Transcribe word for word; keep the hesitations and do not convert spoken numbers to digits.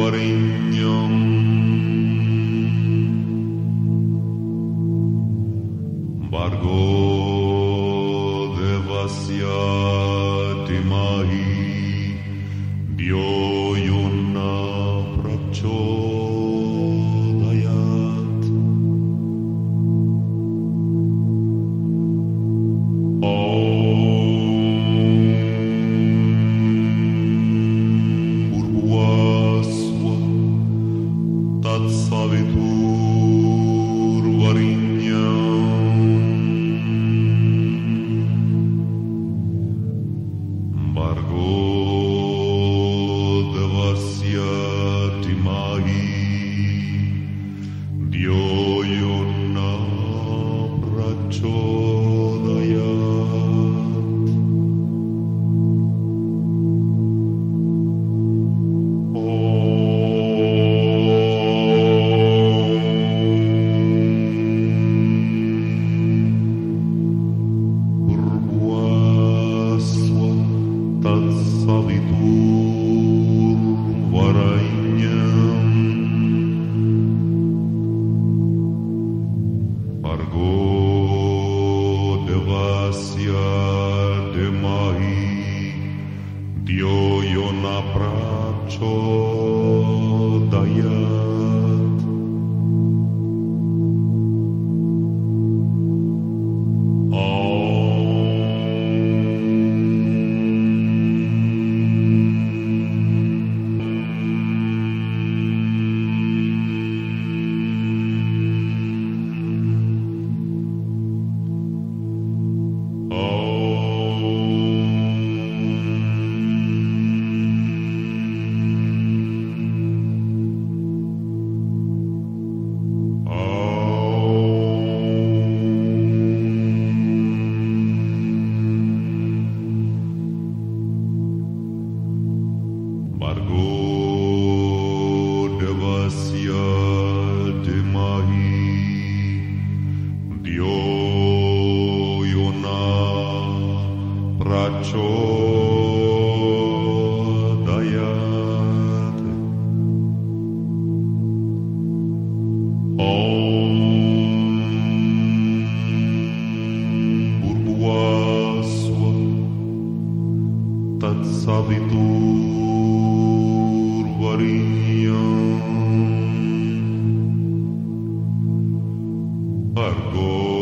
Titsurvarenyam Bargo Devasya Dhimahi Dhyo Yona Prachodayat. Om Purvasva Tatsaviturvarenyam Bargo Devasya Dhimahi Dhyo Yona Prachodayat. Purvasva Tatsaviturvarenyam Bargo Devasya Dhimahi Dhyo Yona Prachodayat. Bargo Devasya Dhimahi Dhyo Yona Prachodayat. Om Purvasva Tatsaviturvarenyam Bargo